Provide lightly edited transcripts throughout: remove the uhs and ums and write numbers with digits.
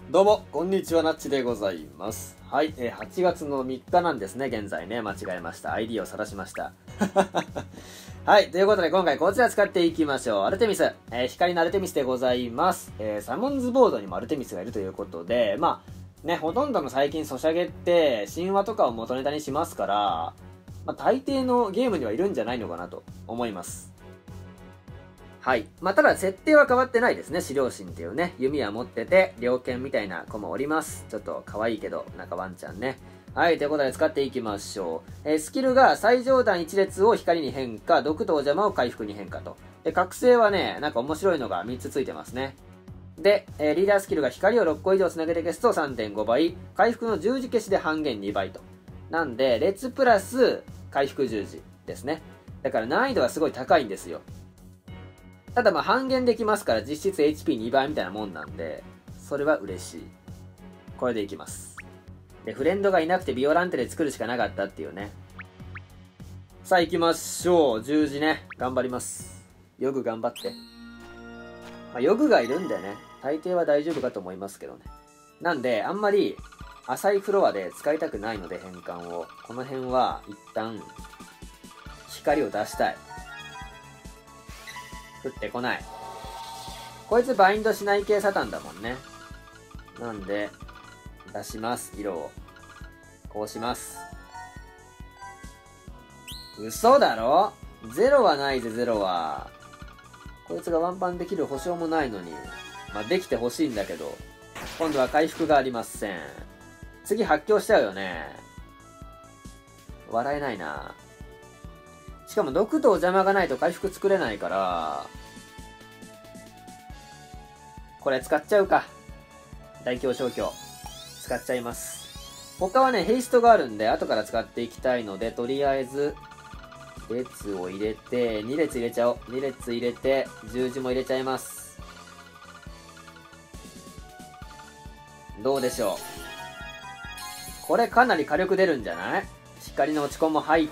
どうも、こんにちは、なっちでございます。はい、8月の3日なんですね、現在ね、間違えました。ID を晒しました。はい、ということで今回こちら使っていきましょう。アルテミス。光のアルテミスでございます。サモンズボードにもアルテミスがいるということで、まあ、ね、ほとんどの最近ソシャゲって神話とかを元ネタにしますから、まあ、大抵のゲームにはいるんじゃないのかなと思います。はい。まあ、ただ設定は変わってないですね。資料神っていうね、弓は持ってて、猟犬みたいな子もおります。ちょっと可愛いけど、なんかワンちゃんね。はい。ということで使っていきましょう。スキルが最上段1列を光に変化、毒と邪魔を回復に変化と。で、覚醒はね、なんか面白いのが3つついてますね。で、リーダースキルが光を6個以上つなげて消すと 3.5 倍、回復の十字消しで半減2倍と。なんで、列プラス回復十字ですね。だから難易度はすごい高いんですよ。ただまあ半減できますから実質 HP2 倍みたいなもんなんで、それは嬉しい。これでいきます。で、フレンドがいなくてビオランテで作るしかなかったっていうね。さあ行きましょう。十字ね。頑張ります。ヨグ頑張って。まあ、ヨグがいるんでね、大抵は大丈夫かと思いますけどね。なんで、あんまり浅いフロアで使いたくないので変換を。この辺は一旦光を出したい。降ってこない。こいつバインドしない系サタンだもんね。なんで、出します、色を。こうします。嘘だろ？ゼロはないぜ、ゼロは。こいつがワンパンできる保証もないのに。まあ、できてほしいんだけど。今度は回復がありません。次発狂しちゃうよね。笑えないな。しかも毒と邪魔がないと回復作れないから、これ使っちゃうか。大凶小凶。使っちゃいます。他はね、ヘイストがあるんで、後から使っていきたいので、とりあえず、列を入れて、2列入れちゃおう。2列入れて、十字も入れちゃいます。どうでしょう。これかなり火力出るんじゃない？光の落ち込も入って、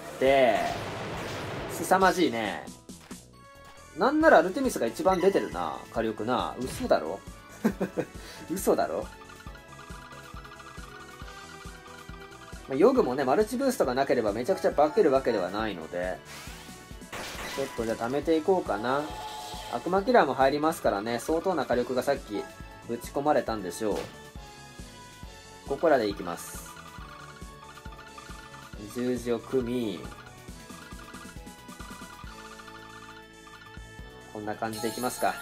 凄まじいね。なんならアルテミスが一番出てるな。火力な。嘘だろ嘘だろ。ヨグもね、マルチブーストがなければめちゃくちゃ化けるわけではないので、ちょっとじゃあ貯めていこうかな。悪魔キラーも入りますからね、相当な火力がさっきぶち込まれたんでしょう。ここらでいきます。十字を組み、こんな感じでいきますか。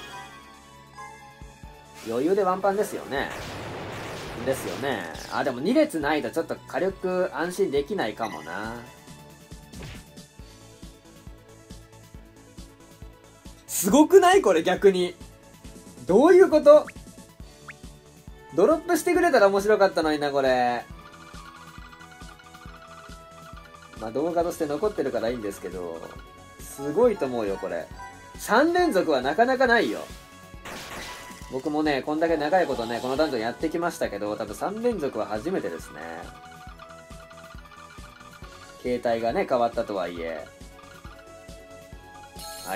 余裕でワンパンですよね。ですよね。あ、でも2列ないとちょっと火力安心できないかもな。すごくないこれ逆に。どういうこと？ドロップしてくれたら面白かったのにな、これ。まあ動画として残ってるからいいんですけど、すごいと思うよ、これ。3連続はなかなかないよ。僕もね、こんだけ長いことね、このダンジョンやってきましたけど、多分3連続は初めてですね。携帯がね、変わったとはいえ。はい。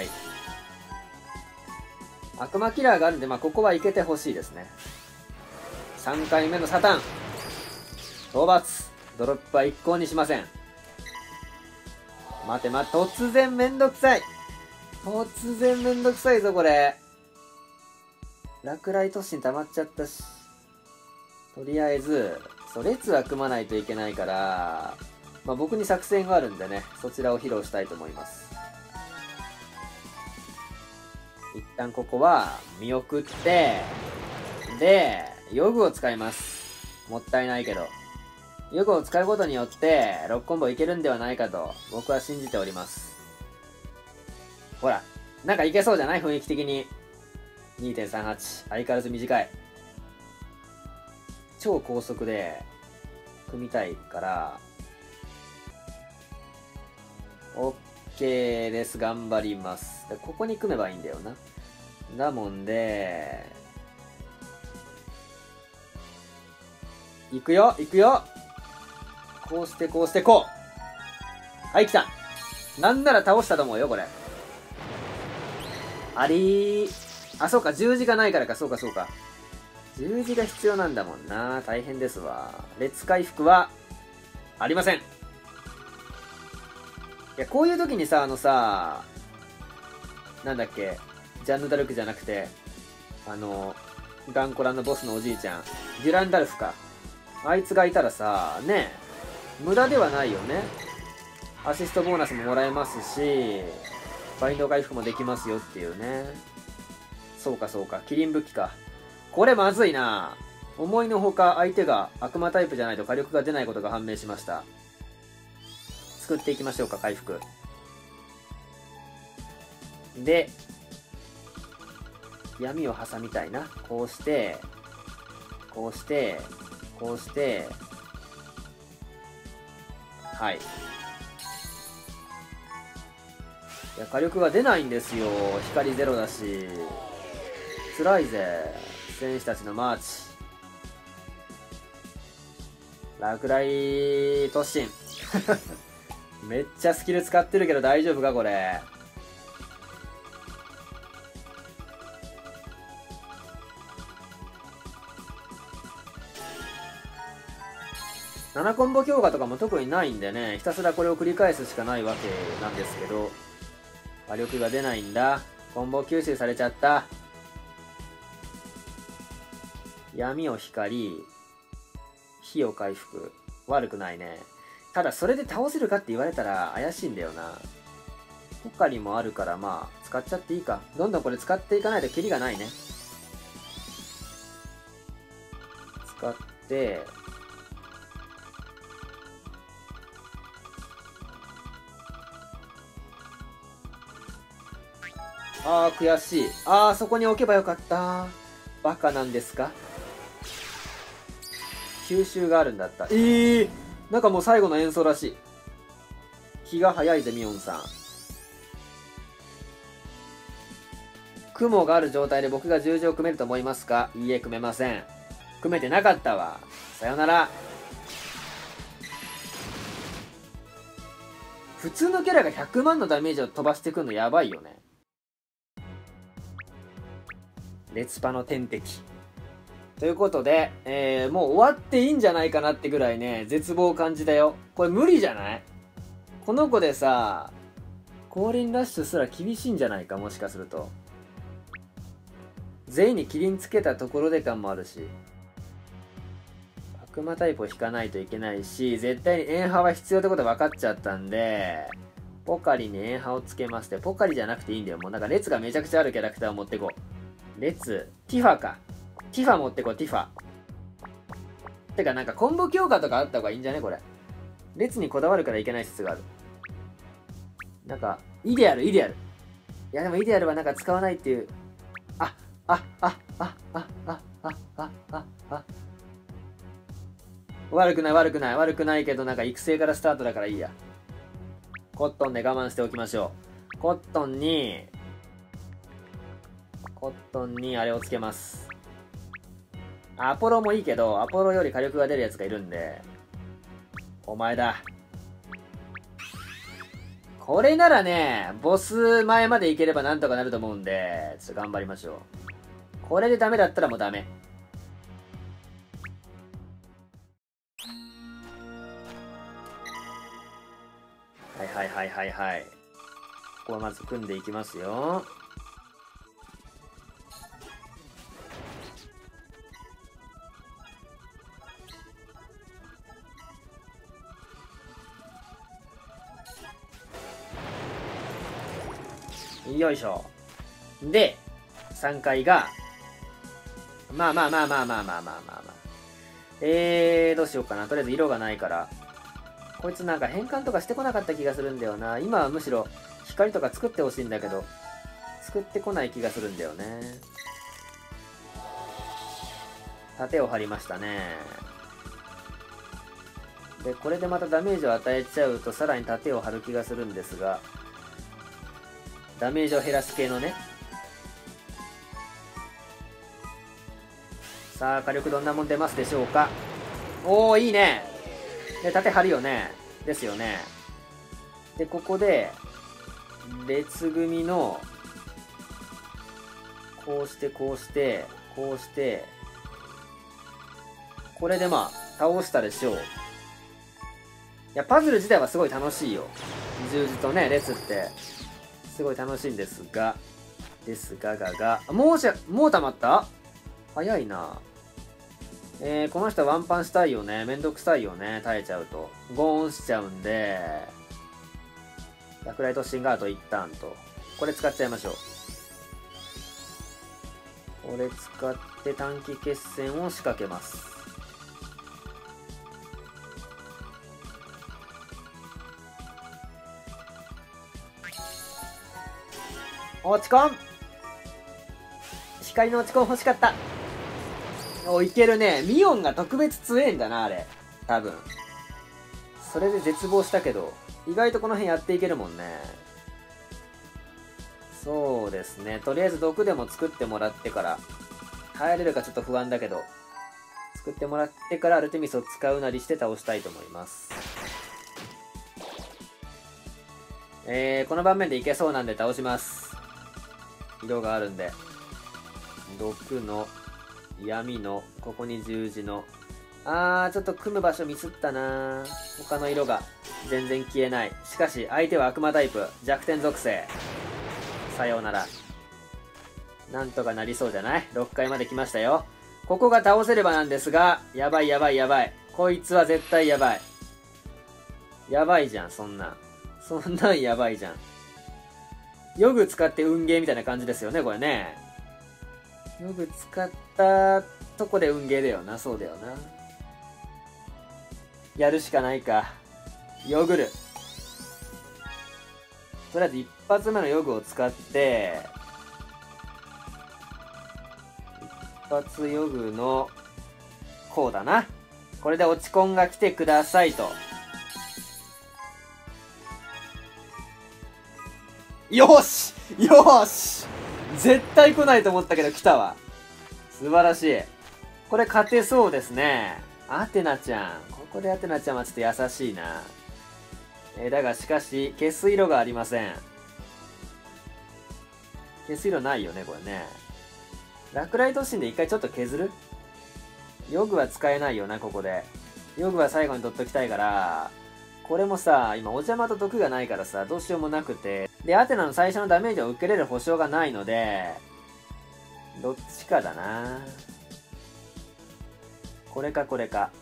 悪魔キラーがあるんで、まあ、ここはいけてほしいですね。3回目のサタン。討伐。ドロップは一向にしません。待て待て、突然めんどくさい。突然めんどくさいぞ、これ。落雷突進溜まっちゃったし。とりあえず、列は組まないといけないから、まあ、僕に作戦があるんでね、そちらを披露したいと思います。一旦ここは見送って、で、ヨグを使います。もったいないけど。ヨグを使うことによって、6コンボいけるんではないかと、僕は信じております。ほら、なんかいけそうじゃない？雰囲気的に。2.38 相変わらず短い。超高速で組みたいから OK です。頑張ります。ここに組めばいいんだよな。だもんで行くよ行くよ。こうしてこうしてこう。はい来た。なんなら倒したと思うよこれ。ありー。あ、そうか、十字がないからか、そうか、そうか。 十字が必要なんだもんな。大変ですわ。列回復はありません。いや、こういう時にさ、なんだっけ、ジャンヌ・ダルクじゃなくて、ガンコラのボスのおじいちゃん、デュランダルフか。あいつがいたらさ、ね、無駄ではないよね。アシストボーナスももらえますし、バインド回復もできますよっていうね。そうかそうか、キリン武器か。これまずいな。思いのほか相手が悪魔タイプじゃないと火力が出ないことが判明しました。作っていきましょうか、回復。で、闇を挟みたいな。こうして、こうして、こうして、はい。いや、火力が出ないんですよ。光ゼロだし。辛いぜ。戦士たちのマーチ。落雷突進。めっちゃスキル使ってるけど大丈夫かこれ。7コンボ強化とかも特にないんでね、ひたすらこれを繰り返すしかないわけなんですけど、火力が出ないんだ。コンボ吸収されちゃった。闇を光、火を回復。悪くないね。ただそれで倒せるかって言われたら怪しいんだよな。ポカリもあるからまあ使っちゃっていいか。どんどんこれ使っていかないとキリがないね。使って、あー悔しい。あーそこに置けばよかった。バカなんですか。吸収があるんだった。なんかもう最後の演奏らしい。気が早いぜミオンさん。雲がある状態で僕が十字を組めると思いますか。いいえ、組めません。組めてなかったわ。さよなら。普通のキャラが100万のダメージを飛ばしてくんのやばいよね。列パの天敵。ということで、もう終わっていいんじゃないかなってぐらいね、絶望を感じたよ。これ無理じゃない？この子でさ、降臨ラッシュすら厳しいんじゃないか、もしかすると。全員にキリンつけたところで感もあるし。悪魔タイプを引かないといけないし、絶対にエンハは必要ってこと分かっちゃったんで、ポカリにエンハをつけまして、ポカリじゃなくていいんだよ。もうなんか列がめちゃくちゃあるキャラクターを持ってこう。列、ティファか。ティファ持ってこう、ティファ。てかなんかコンボ強化とかあった方がいいんじゃねこれ。列にこだわるからいけない説がある。なんか、イデアル。いやでもイデアルはなんか使わないっていう。悪くないけどなんか育成からスタートだからいいや。コットンで我慢しておきましょう。コットンにあれをつけます。アポロもいいけど、アポロより火力が出るやつがいるんで、お前だ。これならね、ボス前までいければなんとかなると思うんで、ちょっと頑張りましょう。これでダメだったらもうダメ。はい。ここはまず組んでいきますよ。よいしょ。で、3階が、まあ。どうしようかな。とりあえず色がないから。こいつなんか変換とかしてこなかった気がするんだよな。今はむしろ光とか作ってほしいんだけど、作ってこない気がするんだよね。盾を張りましたね。で、これでまたダメージを与えちゃうとさらに盾を張る気がするんですが、ダメージを減らす系のね。さあ火力どんなもん出ますでしょうか。おおいいね。で盾張るよね。ですよね。でここで列組のこうしてこれでまあ、倒したでしょう。いや、パズル自体はすごい楽しいよ。十字とね、列って、すごい楽しいんですが、もう溜まった？早いな。この人はワンパンしたいよね。めんどくさいよね。耐えちゃうと。ゴーンしちゃうんで、落雷突進があと1ターンと。これ使っちゃいましょう。これ使って短期決戦を仕掛けます。落ち込ん！光の落ち込ん欲しかった。お、いけるね。ミオンが特別強えんだな、あれ。多分。それで絶望したけど、意外とこの辺やっていけるもんね。そうですね。とりあえず毒でも作ってもらってから、耐えれるかちょっと不安だけど、作ってもらってからアルテミスを使うなりして倒したいと思います。この盤面でいけそうなんで倒します。色があるんで。毒の、闇の、ここに十字の。ちょっと組む場所ミスったな。他の色が全然消えない。しかし、相手は悪魔タイプ。弱点属性。さようなら。なんとかなりそうじゃない？ 6 回まで来ましたよ。ここが倒せればなんですが、やばい。こいつは絶対やばい。やばいじゃん、そんなん。そんなんやばいじゃん。ヨグ使って運ゲーみたいな感じですよね、これね。ヨグ使ったとこで運ゲーだよな、そうだよな。やるしかないか。ヨグる。とりあえず一発目のヨグを使って、一発ヨグの、こうだな。これで落ち込んが来てくださいと。よし絶対来ないと思ったけど来たわ。素晴らしい。これ勝てそうですね。アテナちゃん。ここでアテナちゃんはちょっと優しいな。だがしかし、消す色がありません。消す色ないよね、これね。落雷突進で一回ちょっと削る？ヨグは使えないよな、ここで。ヨグは最後に取っときたいから、これもさ、今お邪魔と毒がないからさ、どうしようもなくて。で、アテナの最初のダメージを受けれる保証がないので、どっちかだな。これかこれか。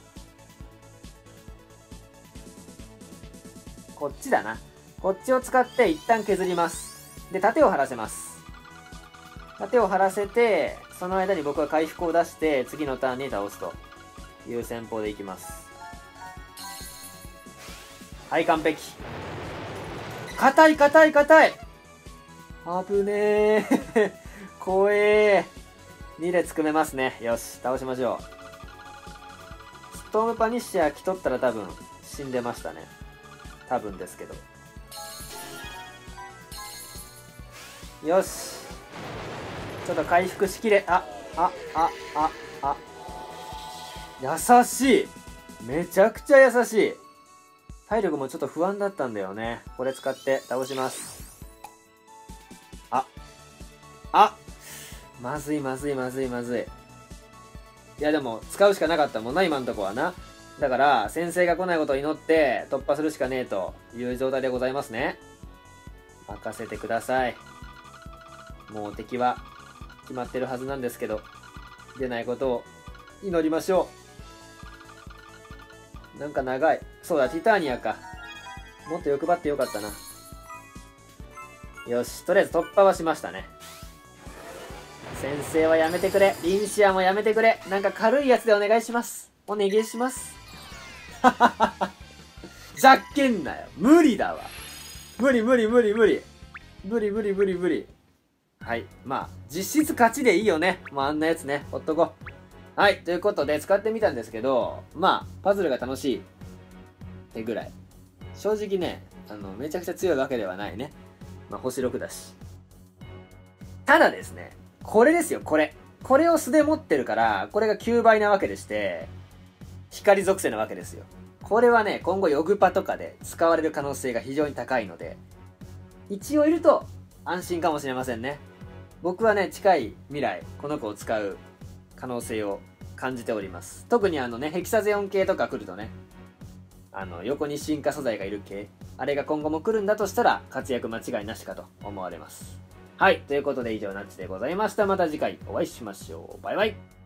こっちだな。こっちを使って一旦削ります。で、盾を張らせます。盾を張らせて、その間に僕は回復を出して、次のターンに倒すという戦法でいきます。はい、完璧。硬い。危ねえ。怖え。2列組めますね。よし、倒しましょう。ストームパニッシャー来とったら多分死んでましたね。多分ですけど。よし。ちょっと回復しきれ。優しい。めちゃくちゃ優しい。体力もちょっと不安だったんだよね。これ使って倒します。まずい。いやでも、使うしかなかったもんな、今んとこはな。だから、先生が来ないことを祈って突破するしかねえという状態でございますね。任せてください。もう敵は決まってるはずなんですけど、出ないことを祈りましょう。なんか長い。そうだ、ティターニアか。もっと欲張ってよかったな。よし、とりあえず突破はしましたね。先生はやめてくれ。リンシアもやめてくれ。なんか軽いやつでお願いします。お願いします。ざっけんなよ。無理だわ。無理。はい。まあ、実質勝ちでいいよね。もうあんなやつね。ほっとこう。はい。ということで、使ってみたんですけど、まあ、パズルが楽しい。ってぐらい。正直ね、めちゃくちゃ強いわけではないね。まあ、星6だし。ただですね、これですよ、これ。これを素で持ってるから、これが9倍なわけでして、光属性なわけですよ。これはね、今後ヨグパとかで使われる可能性が非常に高いので、一応いると安心かもしれませんね。僕はね、近い未来、この子を使う可能性を感じております。特にヘキサゼオン系とか来るとね、横に進化素材がいる系、あれが今後も来るんだとしたら活躍間違いなしかと思われます。はい、ということで以上ナッチでございました。また次回お会いしましょう。バイバイ。